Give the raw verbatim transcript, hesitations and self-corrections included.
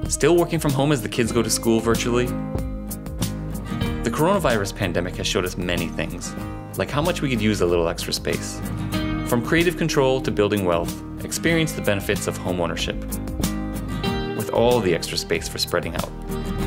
Still working from home as the kids go to school virtually? The coronavirus pandemic has showed us many things, like how much we could use a little extra space. From creative control to building wealth, experience the benefits of home ownership, with all the extra space for spreading out.